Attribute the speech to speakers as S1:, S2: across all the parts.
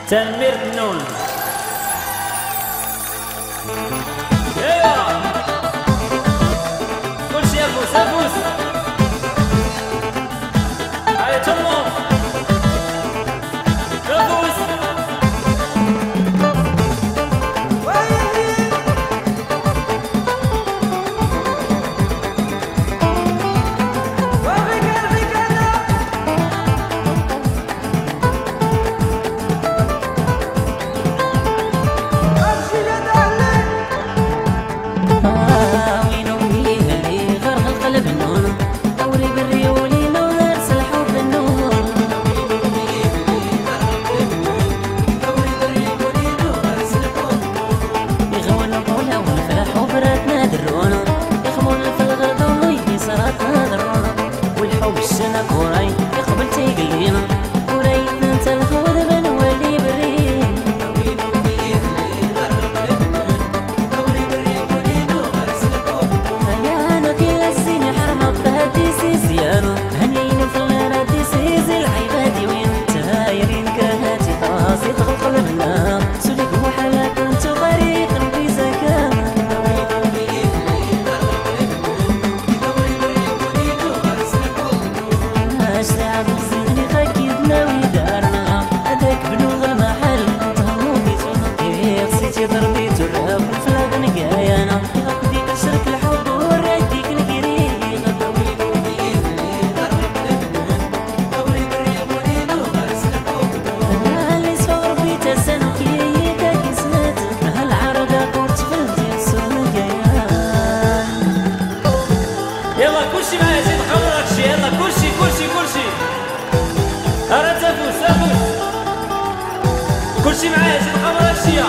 S1: تنمير النون. ايوا كلشي افوس افوس. هاي تمو افوس. كلشي معايا زيد قمر هادشي.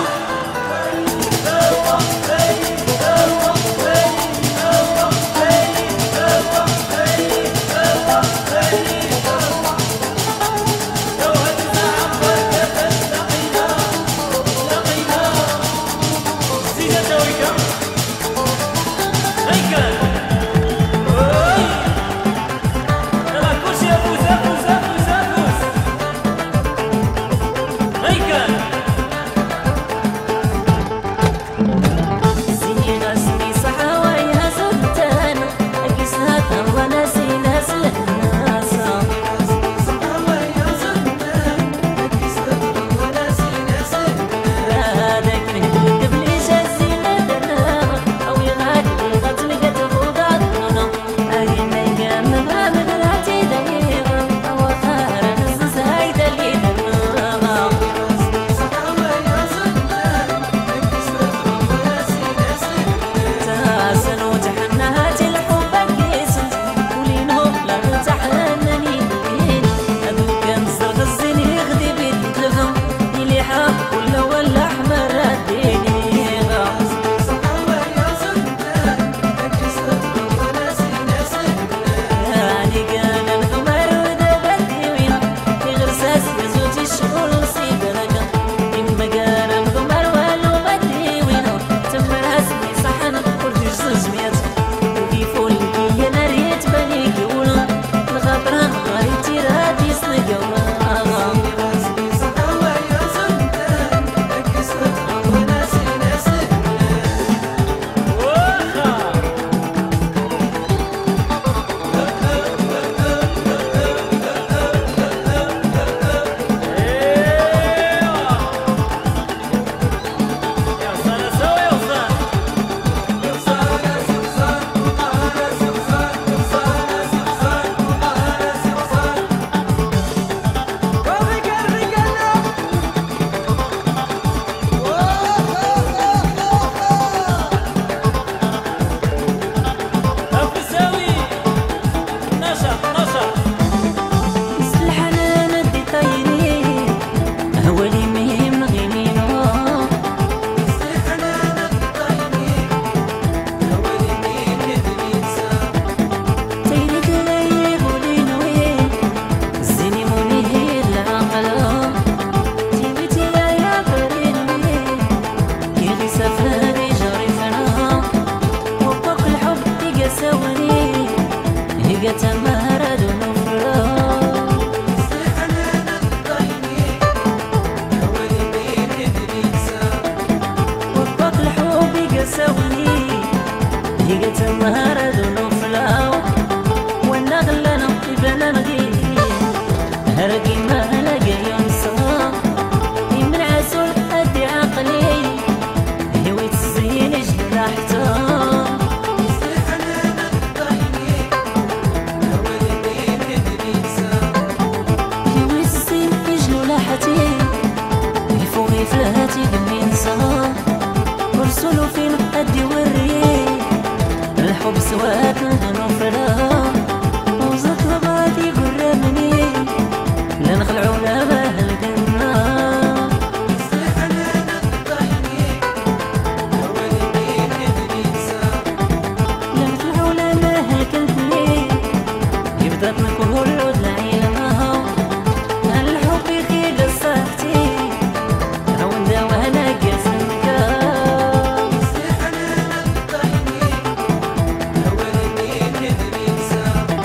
S2: سواك نفرها وزت لباتي قربني لا نخلعو لا بهلقنا صيحنا نضحني ولدي ندري نسا لا نخلعو لا بهلقني يبدأ نكون العيلة الحب في قصتي عون دوانا قسمك صيحنا نضحني ولدي ندري نسا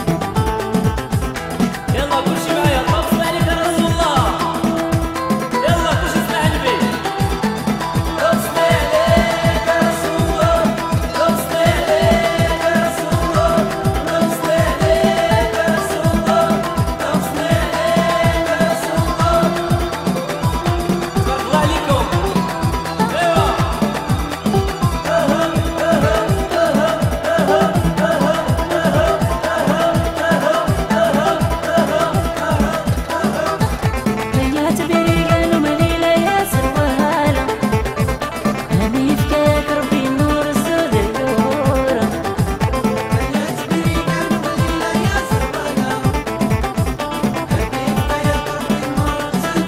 S1: يلا كل شي معايا طبس عليك يا رسول الله يلا كل شي اسمع قلبي طبس عليك يا رسول الله طبس عليك يا رسول الله طبس عليك يا رسول الله طبس عليك يا رسول الله تبارك الله عليكم
S2: يا تبري قالوا مليلة يا سروالة هني فكاك ربي نور السود الدورة يا تبري قالوا مليلة يا سروالة هني فكاك ربي نور السود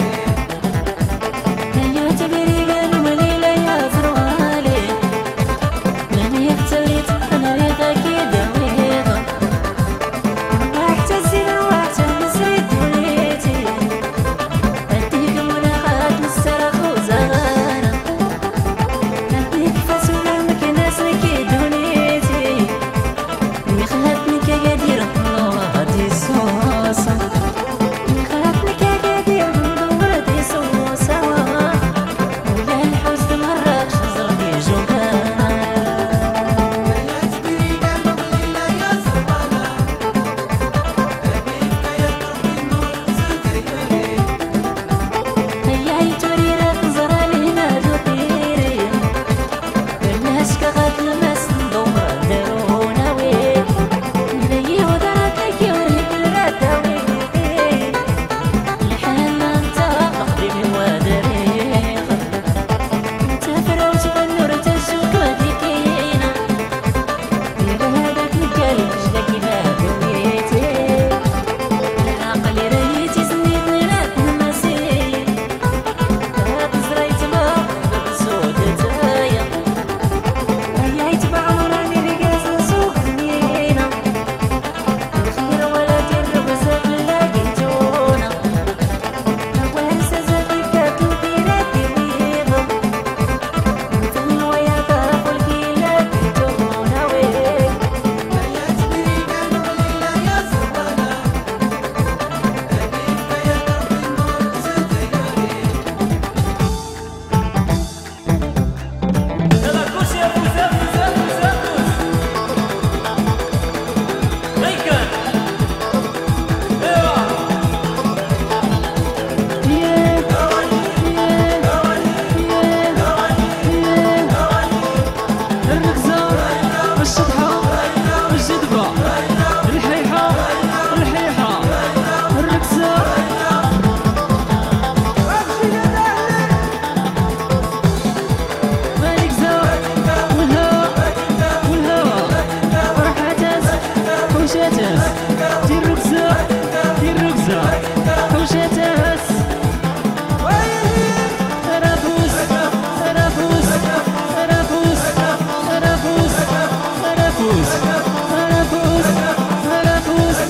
S2: الدورة يا تبري قالوا مليلة يا سروالة لاني اختليت انا ريقك يدويضة واحتى الزين واحتى نسري دوليتي أديك مناقات مسترخ وزغارة أديك فاسولة مكناس لكي دونيتي اللي خلاتني كقدير الله دي صوصة اللي خلاتني كقدير ندور دي صوصة ولا الحزن مرة شزر دي جوكارة يا تبري قالوا مليلة يا سروالة هيا يتوري راك نزرع لينا دوطيري الناس كغات الماس ندور دارونا وين نلاقي ودرات لكي وريك الراداوي الحال انت قديمي ودريخ انت فراوش بنور تشوك وديكينا إلا هذاك القال جداكي بهدويتي العقل ريتي سنيتني راك نمسي هاد زريت ما باب سودتايا هيا يتبع راني رقاص سوق دنينا الخير ولا دير بزاف لاقيتونا وهرسة زادي كاتو ديراتي بيضة مثل ويا طرف الكيلات لقيتونا وين يا تبري قالوا مليلة يا سروالة
S1: يلا كل شي يا فوز فوز فوز هيكل ايوا
S3: الركزة الشطحة الجدبة الحيحة الحيحة الركزة مالك زاد والهوا فرحتاس حوشاتاس دير ركزة دير ركزة حوشاتاس رافوس رافوس رافوس رافوس رافوس رافوس رافوس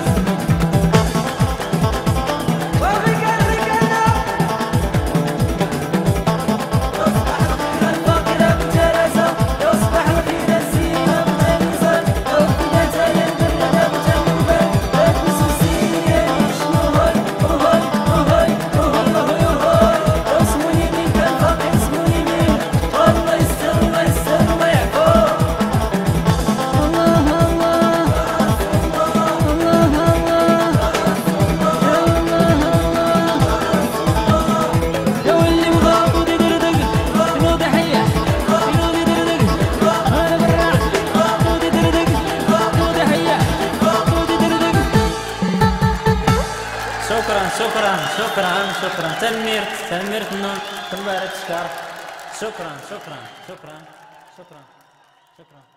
S1: الفقر ابترز يصبح الخير السيرة متنزل أو كده ينبر متنبر لبس السيرة شنو هاي وهاي وهاي وهاي وهاي اسموني منك الفقر اسموني منك الله يستر الله يستر الله يعفو
S2: الله الله الله الله
S3: يا واللي مغاب ودي دردق شنو ضحية شنو دي دردق أنا براع ودي دردق شنو ضحية ودي دردق
S1: شكرا شكرا شكرا شكرا تنميرت تنبارك شكرا شكرا شكرا شكرا شكرا شكرا